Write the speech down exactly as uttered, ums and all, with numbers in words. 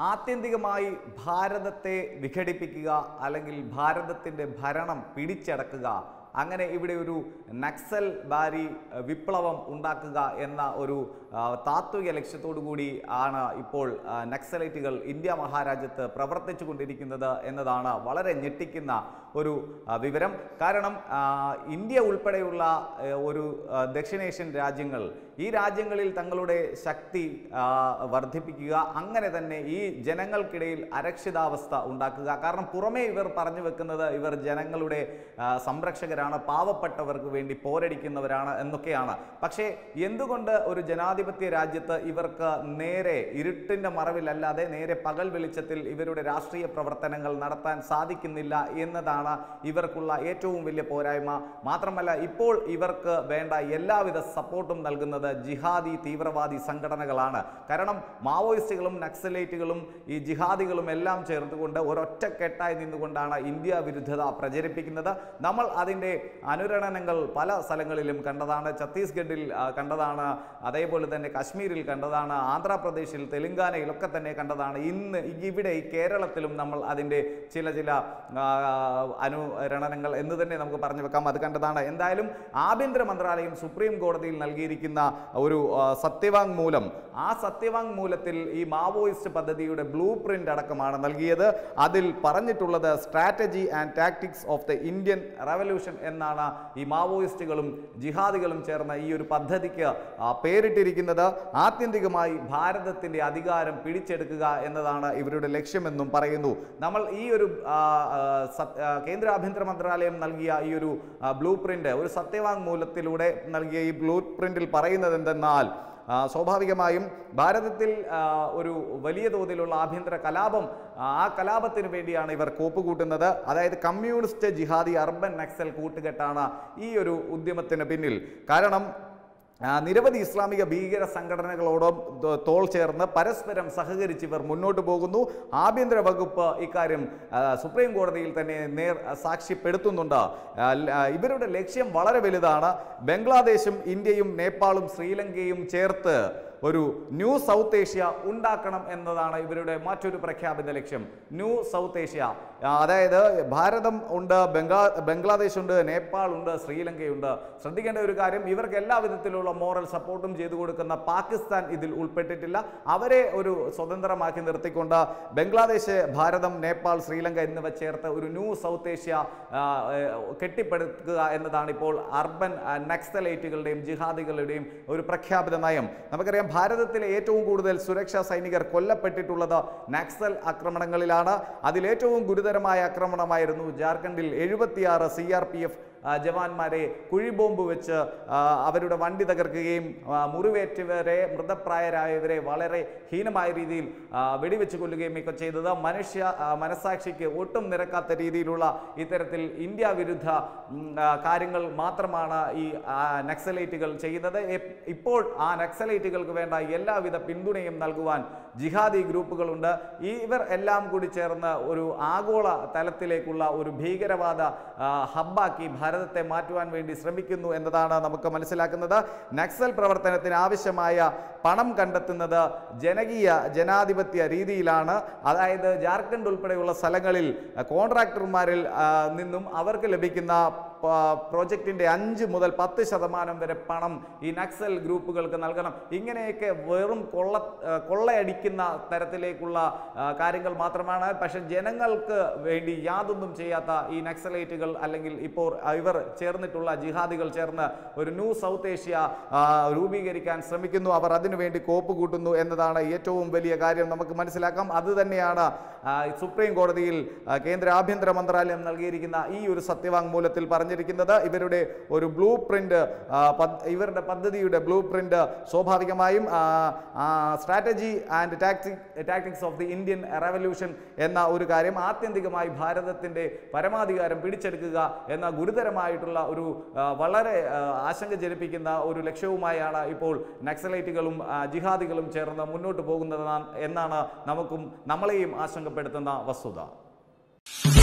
ആത്യന്തികമായി ഭാരതത്തെ വിഘടിപ്പിക്കുക അല്ലെങ്കിൽ ഭാരതത്തിൻ്റെ ഭരണം പിടിച്ചടക്കുക, അങ്ങനെ ഇവിടെ ഒരു നക്സൽ ബാരി വിപ്ലവം ഉണ്ടാക്കുക എന്ന ഒരു താത്വിക ലക്ഷ്യത്തോടു കൂടി ആണ് ഇപ്പോൾ നക്സലൈറ്റുകൾ ഇന്ത്യ മഹാരാജ്യത്ത് പ്രവർത്തിച്ചു കൊണ്ടിരിക്കുന്നത് എന്നതാണ് വളരെ ഞെട്ടിക്കുന്ന ഒരു വിവരം. കാരണം ഇന്ത്യ ഉൾപ്പെടെയുള്ള ഒരു ദക്ഷിണേഷ്യൻ രാജ്യങ്ങൾ ഈ രാജ്യങ്ങളിൽ തങ്ങളുടെ ശക്തി വർദ്ധിപ്പിക്കുക, അങ്ങനെ തന്നെ ഈ ജനങ്ങൾക്കിടയിൽ അരക്ഷിതാവസ്ഥ ഉണ്ടാക്കുക. കാരണം പുറമേ ഇവർ പറഞ്ഞു വെക്കുന്നത് ഇവർ ജനങ്ങളുടെ സംരക്ഷകരാണ്, പാവപ്പെട്ടവർക്ക് വേണ്ടി പോരടിക്കുന്നവരാണ് എന്നൊക്കെയാണ്. പക്ഷേ എന്തുകൊണ്ട് ഒരു ജനാധിപത്യ രാജ്യത്ത് ഇവർക്ക് നേരെ ഇരുട്ടിൻ്റെ മറവിലല്ലാതെ നേരെ പകൽ വെളിച്ചത്തിൽ ഇവരുടെ രാഷ്ട്രീയ പ്രവർത്തനങ്ങൾ നടത്താൻ സാധിക്കുന്നില്ല എന്നതാണ് ഇവർക്കുള്ള ഏറ്റവും വലിയ പോരായ്മ. മാത്രമല്ല, ഇപ്പോൾ ഇവർക്ക് വേണ്ട എല്ലാവിധ സപ്പോർട്ടും നൽകുന്നത് ജിഹാദി തീവ്രവാദി സംഘടനകളാണ്. കാരണം മാവോയിസ്റ്റുകളും നക്സലൈറ്റുകളും ഈ ജിഹാദികളും എല്ലാം ചേർത്തുകൊണ്ട് ഒരൊറ്റക്കെട്ടായി നിന്നുകൊണ്ടാണ് ഇന്ത്യ വിരുദ്ധത പ്രചരിപ്പിക്കുന്നത്. നമ്മൾ അതിൻ്റെ അനുരണനങ്ങൾ പല സ്ഥലങ്ങളിലും കണ്ടതാണ്. ഛത്തീസ്ഗഡിൽ കണ്ടതാണ്, അതേപോലെ തന്നെ കാശ്മീരിൽ കണ്ടതാണ്, ആന്ധ്രാപ്രദേശിൽ തെലുങ്കാനയിലൊക്കെ തന്നെ കണ്ടതാണ്. ഇന്ന് ഇവിടെ ഈ കേരളത്തിലും നമ്മൾ അതിൻ്റെ ചില ചില അനുരണനങ്ങൾ എന്ന് തന്നെ നമുക്ക് പറഞ്ഞു വെക്കാം, അത് കണ്ടതാണ്. എന്തായാലും ആഭ്യന്തര മന്ത്രാലയം സുപ്രീം കോടതിയിൽ നൽകിയിരിക്കുന്ന ഒരു സത്യവാങ്മൂലം, ആ സത്യവാങ്മൂലത്തിൽ ഈ മാവോയിസ്റ്റ് പദ്ധതിയുടെ ബ്ലൂ പ്രിന്റ് അടക്കമാണ് നൽകിയത്. അതിൽ പറഞ്ഞിട്ടുള്ളത് strategy and tactics of the Indian revolution എന്നാണ് ഈ മാവോയിസ്റ്റുകളും ജിഹാദികളും ചേർന്ന ഈ ഒരു പദ്ധതിക്ക് പേരിട്ടിരിക്കുന്നത്. ആത്യന്തികമായി ഭാരതത്തിൻ്റെ അധികാരം പിടിച്ചെടുക്കുക എന്നതാണ് ഇവരുടെ ലക്ഷ്യമെന്നും പറയുന്നു. നമ്മൾ ഈ ഒരു കേന്ദ്ര ആഭ്യന്തര മന്ത്രാലയം നൽകിയ ഈ ഒരു ബ്ലൂ പ്രിന്റ്, ഒരു സത്യവാങ്മൂലത്തിലൂടെ നൽകിയ ഈ ബ്ലൂ പ്രിന്റിൽ പറയുന്നത് എന്തെന്നാൽ, സ്വാഭാവികമായും ഭാരതത്തിൽ ഒരു വലിയ തോതിലുള്ള ആഭ്യന്തര കലാപം, ആ കലാപത്തിന് വേണ്ടിയാണ് ഇവർ കോപ്പുകൂട്ടുന്നത്. അതായത് കമ്മ്യൂണിസ്റ്റ് ജിഹാദി അർബൻ നക്സൽ കൂട്ടുകെട്ടാണ് ഈ ഒരു ഉദ്യമത്തിന് പിന്നിൽ. കാരണം നിരവധി ഇസ്ലാമിക ഭീകര സംഘടനകളോടും തോൾ ചേർന്ന് പരസ്പരം സഹകരിച്ച് ഇവർ മുന്നോട്ട് പോകുന്നു. ആഭ്യന്തര വകുപ്പ് ഇക്കാര്യം സുപ്രീം കോടതിയിൽ തന്നെ നേർ സാക്ഷ്യപ്പെടുത്തുന്നുണ്ട്. ഇവരുടെ ലക്ഷ്യം വളരെ വലുതാണ്. ബംഗ്ലാദേശും ഇന്ത്യയും നേപ്പാളും ശ്രീലങ്കയും ചേർത്ത് ഒരു ന്യൂ സൗത്ത് ഏഷ്യ ഉണ്ടാക്കണം എന്നതാണ് ഇവരുടെ മറ്റൊരു പ്രഖ്യാപിത ലക്ഷ്യം. ന്യൂ സൗത്ത് ഏഷ്യ, അതായത് ഭാരതം ഉണ്ട്, ബംഗ്ലാ ബംഗ്ലാദേശ് ഉണ്ട്, നേപ്പാൾ ഉണ്ട്, ശ്രീലങ്കയുണ്ട്. ശ്രദ്ധിക്കേണ്ട ഒരു കാര്യം, ഇവർക്ക് എല്ലാ വിധത്തിലുള്ള മോറൽ സപ്പോർട്ടും ചെയ്തു കൊടുക്കുന്ന പാകിസ്ഥാൻ ഇതിൽ ഉൾപ്പെട്ടിട്ടില്ല. അവരെ ഒരു സ്വതന്ത്രമാക്കി നിർത്തിക്കൊണ്ട് ബംഗ്ലാദേശ്, ഭാരതം, നേപ്പാൾ, ശ്രീലങ്ക എന്നിവ ചേർത്ത് ഒരു ന്യൂ സൗത്ത് ഏഷ്യ കെട്ടിപ്പടുക്കുക എന്നതാണ് ഇപ്പോൾ അർബൻ നക്സലൈറ്റുകളുടെയും ജിഹാദികളുടെയും ഒരു പ്രഖ്യാപിത നയം. നമുക്കറിയാം, ഭാരതത്തിലെ ഏറ്റവും കൂടുതൽ സുരക്ഷാ സൈനികർ കൊല്ലപ്പെട്ടിട്ടുള്ളത് നക്സൽ ആക്രമണങ്ങളിലാണ്. അതിലേറ്റവും ഗുരുതരമായ ആക്രമണമായിരുന്നു ജാർഖണ്ഡിൽ എഴുപത്തിയാറ് സി ആർ പി എഫ് ജവാന്മാരെ കുഴിബോംബ് വെച്ച് അവരുടെ വണ്ടി തകർക്കുകയും മുറിവേറ്റവരെ, മൃതപ്രായരായവരെ വളരെ ഹീനമായ രീതിയിൽ വെടിവെച്ച് കൊല്ലുകയും ഒക്കെ ചെയ്തത്. മനുഷ്യ മനസാക്ഷിക്ക് ഒട്ടും നിരക്കാത്ത രീതിയിലുള്ള ഇത്തരത്തിൽ ഇന്ത്യ വിരുദ്ധ കാര്യങ്ങൾ മാത്രമാണ് ഈ നക്സലൈറ്റുകൾ ചെയ്യുന്നത്. ഇപ്പോൾ ആ നക്സലൈറ്റുകൾക്ക് വേണ്ട എല്ലാവിധ പിന്തുണയും നൽകുവാൻ ജിഹാദി ഗ്രൂപ്പുകളുണ്ട്. ഈ ഇവർ എല്ലാം കൂടി ചേർന്ന് ഒരു ആഗോള തലത്തിലേക്കുള്ള ഒരു ഭീകരവാദ ഹബ്ബാക്കി ഭാരതത്തെ മാറ്റുവാൻ വേണ്ടി ശ്രമിക്കുന്നു എന്നതാണ് നമുക്ക് മനസ്സിലാക്കുന്നത്. നക്സൽ പ്രവർത്തനത്തിന് ആവശ്യമായ പണം കണ്ടെത്തുന്നത് ജനകീയ ജനാധിപത്യ രീതിയിലാണ്. അതായത് ജാർഖണ്ഡ് ഉൾപ്പെടെയുള്ള സ്ഥലങ്ങളിൽ കോൺട്രാക്ടർമാരിൽ നിന്നും അവർക്ക് ലഭിക്കുന്ന പ്രോജക്റ്റിൻ്റെ അഞ്ച് മുതൽ പത്ത് ശതമാനം വരെ പണം ഈ നക്സൽ ഗ്രൂപ്പുകൾക്ക് നൽകണം. ഇങ്ങനെയൊക്കെ വെറും കൊള്ള കൊള്ളയടിക്കുന്ന തരത്തിലേക്കുള്ള കാര്യങ്ങൾ മാത്രമാണ്. പക്ഷെ ജനങ്ങൾക്ക് വേണ്ടി യാതൊന്നും ചെയ്യാത്ത ഈ നക്സലൈറ്റുകൾ, അല്ലെങ്കിൽ ഇപ്പോൾ ഇവർ ചേർന്നിട്ടുള്ള ജിഹാദികൾ ചേർന്ന് ഒരു ന്യൂ സൗത്ത് ഏഷ്യ രൂപീകരിക്കാൻ ശ്രമിക്കുന്നു. അവർ അതിനുവേണ്ടി കോപ്പ് കൂട്ടുന്നു എന്നതാണ് ഏറ്റവും വലിയ കാര്യം നമുക്ക് മനസ്സിലാക്കാം. അതുതന്നെയാണ് സുപ്രീം കോടതിയിൽ കേന്ദ്ര ആഭ്യന്തര മന്ത്രാലയം നൽകിയിരിക്കുന്ന ഈ ഒരു സത്യവാങ്മൂലത്തിൽ പറഞ്ഞിരിക്കുന്നത്. ഇവരുടെ ഒരു ബ്ലൂ പ്രിന്റ്, ഇവരുടെ പദ്ധതിയുടെ ബ്ലൂ പ്രിന്റ് സ്വാഭാവികമായും strategy and tactics of the Indian revolution എന്ന ഒരു കാര്യം, ആത്യന്തികമായി ഭാരതത്തിൻ്റെ പരമാധികാരം പിടിച്ചെടുക്കുക എന്ന ഗുരുതരമായിട്ടുള്ള ഒരു വളരെ ആശങ്ക ജനിപ്പിക്കുന്ന ഒരു ലക്ഷ്യവുമായാണ് ഇപ്പോൾ നക്സലൈറ്റുകളും ജിഹാദികളും ചേർന്ന് മുന്നോട്ട് പോകുന്നത് എന്നാണ് നമുക്കും നമ്മളെയും ആശങ്കപ്പെടുത്തുന്ന വസ്തുത.